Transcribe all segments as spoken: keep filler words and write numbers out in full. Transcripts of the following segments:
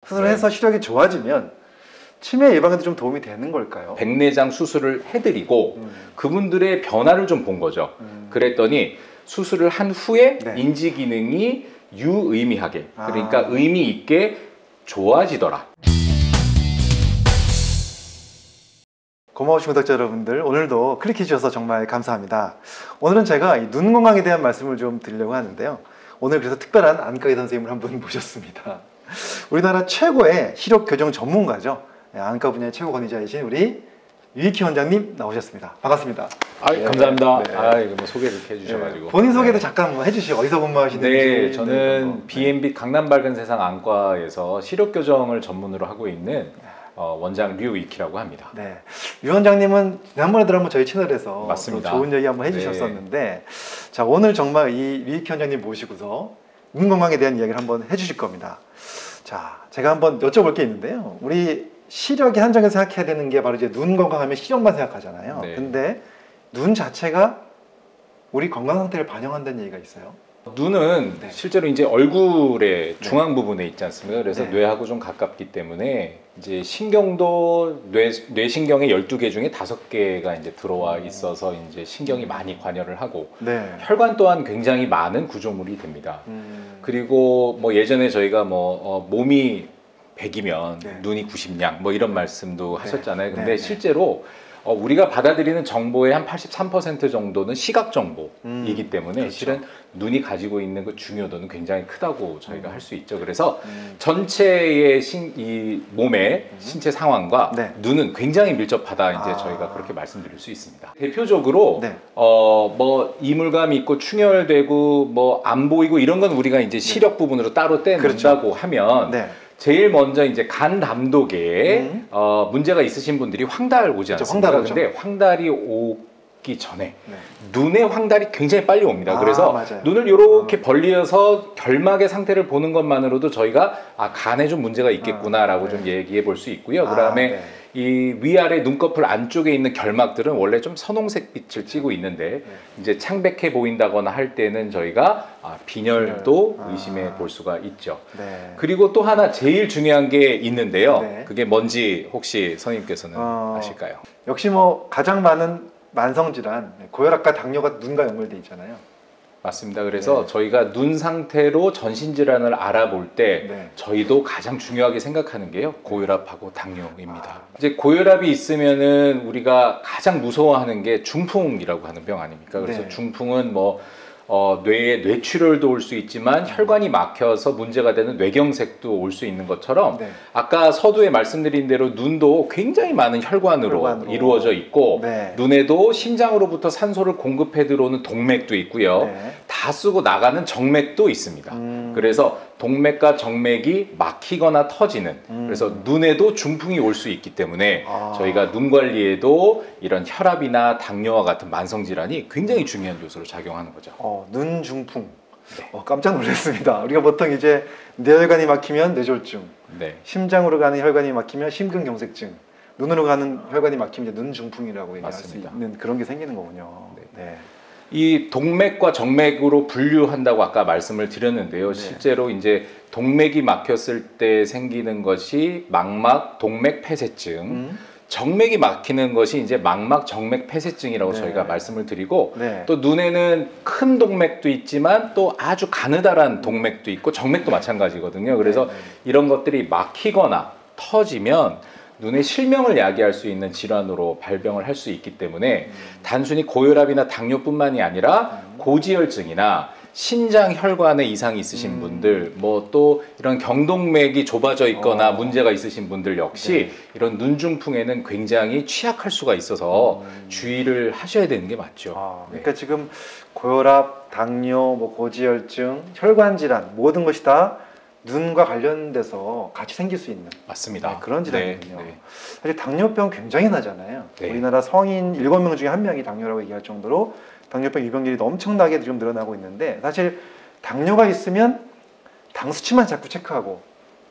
수술을 네. 해서 시력이 좋아지면 치매 예방에도 좀 도움이 되는 걸까요? 백내장 수술을 해드리고 음. 그분들의 변화를 좀 본 거죠. 음. 그랬더니 수술을 한 후에 네. 인지 기능이 유의미하게, 그러니까 아. 의미 있게 좋아지더라. 고마우신 구독자 여러분들, 오늘도 클릭해 주셔서 정말 감사합니다. 오늘은 제가 이 눈 건강에 대한 말씀을 좀 드리려고 하는데요. 오늘 그래서 특별한 안과의 선생님을 한 분 모셨습니다. 우리나라 최고의 시력 교정 전문가죠. 안과 분야의 최고 권위자이신 우리 유익희 원장님 나오셨습니다. 반갑습니다. 아, 네. 감사합니다. 네. 아, 이거 뭐 소개를 이렇게 해주셔가지고. 네. 본인 소개도 네. 잠깐 한번 해주시죠. 어디서 근무하시는지. 네, 저는 비앤비 강남 밝은 세상 안과에서 시력 교정을 전문으로 하고 있는 어, 원장 류익희라고 합니다. 네, 유 원장님은 지난번에도 한번 저희 채널에서 맞습니다. 좋은 얘기 한번 해주셨었는데, 네. 자 오늘 정말 이 유익희 원장님 모시고서 눈 건강에 대한 이야기를 한번 해주실 겁니다. 자, 제가 한번 여쭤볼 게 있는데요. 우리 시력이 한정해서 생각해야 되는 게 바로 이제 눈 건강하면 시력만 생각하잖아요. 네. 근데 눈 자체가 우리 건강 상태를 반영한다는 얘기가 있어요. 눈은 네. 실제로 이제 얼굴의 중앙 네. 부분에 있지 않습니까? 그래서 네. 뇌하고 좀 가깝기 때문에 이제 신경도 뇌, 뇌신경의 열두 개 중에 다섯 개가 이제 들어와 있어서 이제 신경이 많이 관여를 하고 네. 혈관 또한 굉장히 많은 구조물이 됩니다. 음. 그리고 뭐 예전에 저희가 뭐 어, 몸이 백이면 네. 눈이 구십냥 뭐 이런 말씀도 네. 하셨잖아요. 근데 네. 실제로 어, 우리가 받아들이는 정보의 한 팔십삼 퍼센트 정도는 시각 정보이기 음, 때문에 그렇죠. 실은 눈이 가지고 있는 그 중요도는 굉장히 크다고 저희가 음. 할 수 있죠. 그래서 음. 전체의 신, 이 몸의 음. 신체 상황과 네. 눈은 굉장히 밀접하다 이제 아. 저희가 그렇게 말씀드릴 수 있습니다. 대표적으로 네. 어, 뭐 이물감 있고 충혈되고 뭐 안 보이고 이런 건 우리가 이제 시력 네. 부분으로 따로 떼낸다고 그렇죠. 하면 네. 제일 먼저 이제 간 담독에 음. 어, 문제가 있으신 분들이 황달 오지 않습니까? 그렇죠, 근데 황달이 오기 전에 네. 눈에 황달이 굉장히 빨리 옵니다. 아, 그래서 맞아요. 눈을 이렇게 아. 벌리어서 결막의 상태를 보는 것만으로도 저희가 아, 간에 좀 문제가 있겠구나라고 아, 네. 좀 얘기해 볼 수 있고요. 그 다음에 아, 네. 이 위아래 눈꺼풀 안쪽에 있는 결막들은 원래 좀 선홍색 빛을 띠고 있는데 네. 이제 창백해 보인다거나 할 때는 저희가 아, 빈혈도 빈혈. 의심해 아. 볼 수가 있죠. 네. 그리고 또 하나 제일 중요한 게 있는데요. 네. 그게 뭔지 혹시 선생님께서는 어, 아실까요? 역시 뭐 가장 많은 만성질환, 고혈압과 당뇨가 눈과 연결돼 있잖아요. 맞습니다. 그래서 네. 저희가 눈 상태로 전신질환을 알아볼 때 네. 저희도 가장 중요하게 생각하는 게요. 고혈압하고 당뇨입니다. 아. 이제 고혈압이 있으면은 우리가 가장 무서워하는 게 중풍이라고 하는 병 아닙니까? 그래서 네. 중풍은 뭐 어, 뇌에 뇌출혈도 올 수 있지만 혈관이 막혀서 문제가 되는 뇌경색도 올 수 있는 것처럼 네. 아까 서두에 말씀드린 대로 눈도 굉장히 많은 혈관으로, 혈관으로. 이루어져 있고 네. 눈에도 심장으로부터 산소를 공급해 들어오는 동맥도 있고요. 네. 다 쓰고 나가는 정맥도 있습니다. 음. 그래서 동맥과 정맥이 막히거나 터지는 음. 그래서 눈에도 중풍이 올 수 있기 때문에 아. 저희가 눈 관리에도 이런 혈압이나 당뇨와 같은 만성질환이 굉장히 중요한 요소로 작용하는 거죠. 어, 눈 중풍. 네. 어, 깜짝 놀랐습니다. 우리가 보통 이제 뇌혈관이 막히면 뇌졸중, 네. 심장으로 가는 혈관이 막히면 심근경색증, 눈으로 가는 혈관이 막히면 이제 눈 중풍이라고 얘기할 수 있는 그런 게 생기는 거군요. 네. 네. 이 동맥과 정맥으로 분류한다고 아까 말씀을 드렸는데요. 네. 실제로 이제 동맥이 막혔을 때 생기는 것이 망막 동맥 폐쇄증, 음. 정맥이 막히는 것이 이제 망막 정맥 폐쇄증이라고 네. 저희가 말씀을 드리고 네. 또 눈에는 큰 동맥도 있지만 또 아주 가느다란 동맥도 있고 정맥도 마찬가지거든요. 그래서 네. 이런 것들이 막히거나 터지면 눈의 실명을 야기할 수 있는 질환으로 발병을 할 수 있기 때문에 음. 단순히 고혈압이나 당뇨뿐만이 아니라 음. 고지혈증이나 신장 혈관에 이상이 있으신 음. 분들, 뭐 또 이런 경동맥이 좁아져 있거나 어. 문제가 있으신 분들 역시 네. 이런 눈중풍에는 굉장히 취약할 수가 있어서 음. 주의를 하셔야 되는 게 맞죠. 아, 그러니까 네. 지금 고혈압, 당뇨, 뭐 고지혈증, 혈관 질환 모든 것이 다 눈과 관련돼서 같이 생길 수 있는 맞습니다. 네, 그런 질환이군요. 네, 네. 사실 당뇨병 굉장히 나잖아요. 네. 우리나라 성인 일곱 명 중에 한 명이 당뇨라고 얘기할 정도로 당뇨병 유병률이 엄청나게 지금 늘어나고 있는데 사실 당뇨가 있으면 당 수치만 자꾸 체크하고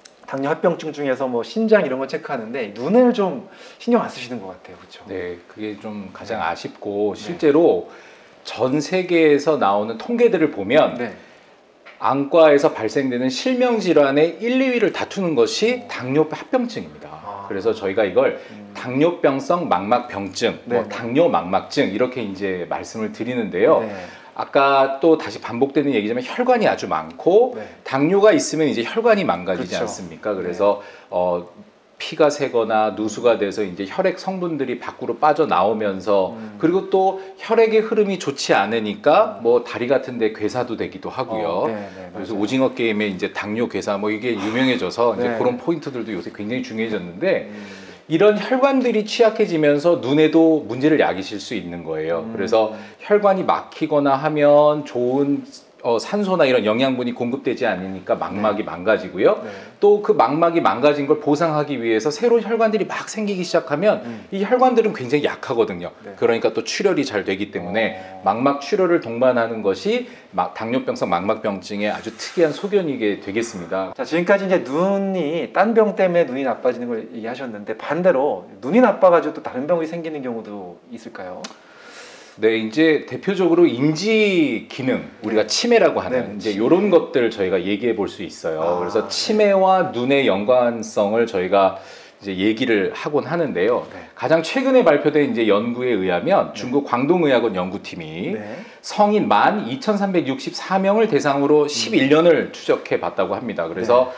당뇨 합병증 중에서 뭐 신장 이런 거 체크하는데 눈을 좀 신경 안 쓰시는 것 같아요. 그렇죠? 네, 그게 좀 가장 아쉽고 실제로 네. 전 세계에서 나오는 통계들을 보면 네. 안과에서 발생되는 실명 질환의 일, 이 위를 다투는 것이 당뇨 합병증입니다. 아. 그래서 저희가 이걸 음. 당뇨병성 막막병증, 네. 뭐 당뇨 막막증 이렇게 이제 말씀을 드리는데요. 네. 아까 또 다시 반복되는 얘기지만 혈관이 아주 많고 네. 당뇨가 있으면 이제 혈관이 망가지지 그렇죠. 않습니까? 그래서 네. 어, 피가 새거나 누수가 돼서 이제 혈액 성분들이 밖으로 빠져나오면서 음. 그리고 또 혈액의 흐름이 좋지 않으니까 뭐 다리 같은 데 괴사도 되기도 하고요. 어, 네, 네, 그래서 맞아요. 오징어 게임에 이제 당뇨 괴사 뭐 이게 유명해져서 이제 네. 그런 포인트들도 요새 굉장히 중요해졌는데 음. 이런 혈관들이 취약해지면서 눈에도 문제를 야기실 수 있는 거예요. 음. 그래서 혈관이 막히거나 하면 좋은 어, 산소나 이런 영양분이 공급되지 않으니까 망막이 네. 망가지고요. 네. 또 그 망막이 망가진 걸 보상하기 위해서 새로운 혈관들이 막 생기기 시작하면 음. 이 혈관들은 굉장히 약하거든요. 네. 그러니까 또 출혈이 잘 되기 때문에 어. 망막 출혈을 동반하는 것이 막 당뇨병성 망막병증의 아주 특이한 소견이게 되겠습니다. 자, 지금까지 이제 눈이 딴 병 때문에 눈이 나빠지는 걸 얘기하셨는데 반대로 눈이 나빠가지고 또 다른 병이 생기는 경우도 있을까요? 네, 이제 대표적으로 인지 기능, 우리가 치매라고 하는 네, 이제 치매. 이런 것들을 저희가 얘기해 볼 수 있어요. 아, 그래서 치매와 눈의 연관성을 저희가 이제 얘기를 하곤 하는데요. 네. 가장 최근에 발표된 이제 연구에 의하면 네. 중국 광동의학원 연구팀이 네. 성인 만 이천삼백육십사 명을 대상으로 십일 년을 추적해 봤다고 합니다. 그래서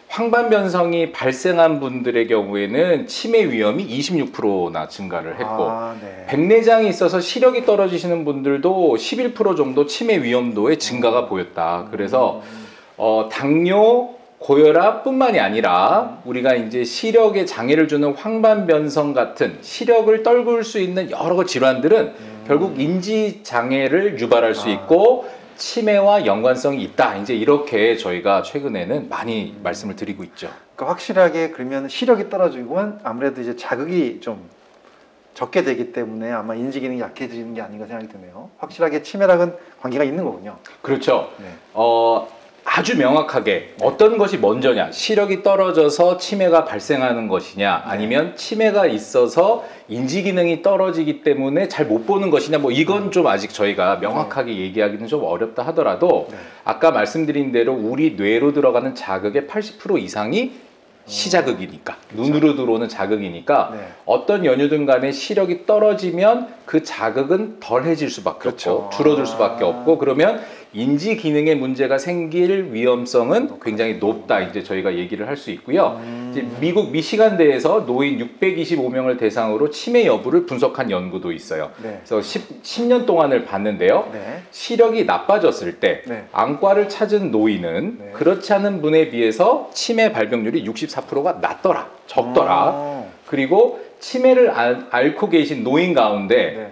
황반변성이 발생한 분들의 경우에는 치매 위험이 이십육 퍼센트나 증가를 했고 아, 네. 백내장이 있어서 시력이 떨어지시는 분들도 십일 퍼센트 정도 치매 위험도의 증가가 음. 보였다. 그래서 어, 당뇨, 고혈압뿐만이 아니라 우리가 이제 시력에 장애를 주는 황반변성 같은 시력을 떨굴 수 있는 여러 질환들은 음. 결국 인지 장애를 유발할 수 아. 있고 치매와 연관성이 있다. 이제 이렇게 저희가 최근에는 많이 음. 말씀을 드리고 있죠. 그러니까 확실하게 그러면 시력이 떨어지면 아무래도 이제 자극이 좀 적게 되기 때문에 아마 인지 기능이 약해지는 게 아닌가 생각이 드네요. 확실하게 치매랑은 관계가 있는 거군요. 그렇죠. 네. 어, 아주 명확하게 어떤 것이 먼저냐, 시력이 떨어져서 치매가 발생하는 것이냐, 아니면 치매가 있어서 인지 기능이 떨어지기 때문에 잘 못 보는 것이냐, 뭐 이건 좀 아직 저희가 명확하게 얘기하기는 좀 어렵다 하더라도 네. 아까 말씀드린 대로 우리 뇌로 들어가는 자극의 팔십 퍼센트 이상이 시자극이니까, 눈으로 들어오는 자극이니까 네. 어떤 연유든 간에 시력이 떨어지면 그 자극은 덜해질 수밖에 그렇죠. 없고 줄어들 수밖에 아. 없고 그러면 인지 기능에 문제가 생길 위험성은 굉장히 높다. 이제 저희가 얘기를 할 수 있고요. 음. 이제 미국 미시간대에서 노인 육백이십오 명을 대상으로 치매 여부를 분석한 연구도 있어요. 네. 그래서 십 년 동안을 봤는데요. 네. 시력이 나빠졌을 때 네. 안과를 찾은 노인은 네. 그렇지 않은 분에 비해서 치매 발병률이 육십사 퍼센트가 낮더라, 적더라. 아. 그리고 치매를 알, 앓고 계신 노인 가운데 네.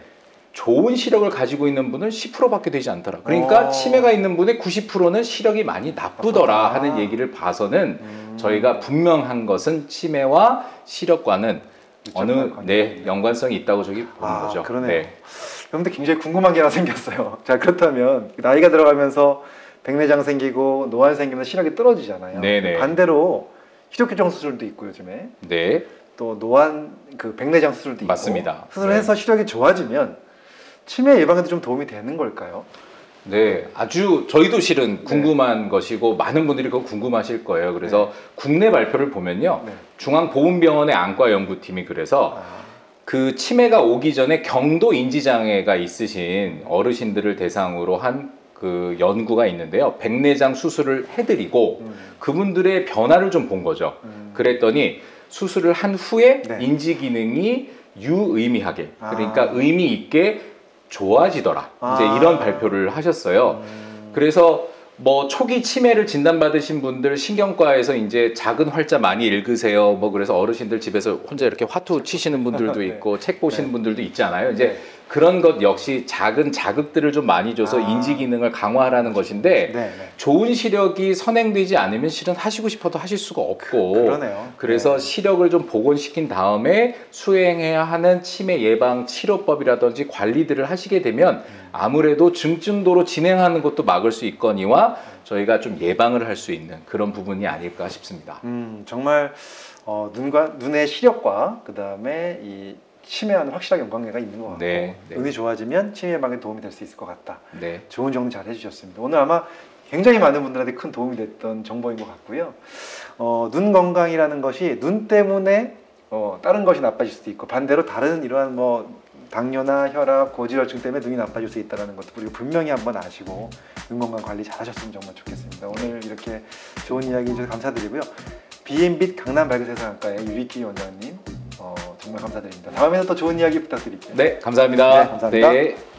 좋은 시력을 가지고 있는 분은 십 퍼센트밖에 되지 않더라. 그러니까 어. 치매가 있는 분의 구십 퍼센트는 시력이 많이 나쁘더라 아. 하는 얘기를 봐서는 음. 저희가 분명한 것은 치매와 시력과는 어느 관계가 네 있네요. 연관성이 있다고 저기 보는 아, 거죠. 그러네요. 네. 그런데 굉장히 궁금한 게 하나 생겼어요. 자, 그렇다면 나이가 들어가면서 백내장 생기고 노안 생기면 시력이 떨어지잖아요. 네네. 반대로 시력교정 수술도 있고 요즘에 네. 또 노안 그 백내장 수술도 있고 맞습니다. 수술해서 시력이 좋아지면 치매 예방에도 좀 도움이 되는 걸까요? 네, 아주 저희도 실은 궁금한 것이고 많은 분들이 그거 궁금하실 거예요. 그래서 국내 발표를 보면요, 네. 중앙보훈병원의 안과연구팀이 그래서 아, 그 치매가 오기 전에 경도 인지장애가 있으신 어르신들을 대상으로 한 그 연구가 있는데요. 백내장 수술을 해드리고 음, 그분들의 변화를 좀 본 거죠. 음. 그랬더니 수술을 한 후에 네. 인지 기능이 유의미하게, 그러니까 아. 의미 있게 좋아지더라. 아. 이제 이런 발표를 하셨어요. 음. 그래서 뭐 초기 치매를 진단받으신 분들 신경과에서 이제 작은 활자 많이 읽으세요. 뭐 그래서 어르신들 집에서 혼자 이렇게 화투 치시는 분들도 네. 있고 책 보시는 네. 분들도 있잖아요. 이제 네. 그런 것 역시 작은 자극들을 좀 많이 줘서 아. 인지 기능을 강화하라는 것인데 네, 네. 좋은 시력이 선행되지 않으면 실은 하시고 싶어도 하실 수가 없고 그러네요. 그래서 네. 시력을 좀 복원시킨 다음에 수행해야 하는 치매 예방 치료법이라든지 관리들을 하시게 되면 아무래도 중증도로 진행하는 것도 막을 수 있거니와 저희가 좀 예방을 할 수 있는 그런 부분이 아닐까 싶습니다. 음, 정말 어, 눈과 눈의 시력과 그 다음에 이 치매와는 확실하게 연관계가 있는 것 같고 네, 네. 눈이 좋아지면 치매 예방에 도움이 될 수 있을 것 같다. 네. 좋은 정리 잘 해주셨습니다. 오늘 아마 굉장히 많은 분들한테 큰 도움이 됐던 정보인 것 같고요. 어, 눈 건강이라는 것이 눈 때문에 어, 다른 것이 나빠질 수도 있고 반대로 다른 이러한 뭐 당뇨나 혈압, 고지혈증 때문에 눈이 나빠질 수 있다는 것도 우리가 분명히 한번 아시고 눈 건강 관리 잘 하셨으면 정말 좋겠습니다. 오늘 이렇게 좋은 이야기 해주셔서 감사드리고요. 비앤빛 강남발그세상학과의 유리키 원장님 어, 정말 감사드립니다. 다음에는 또 좋은 이야기 부탁드릴게요. 네, 감사합니다. 네, 감사합니다. 네.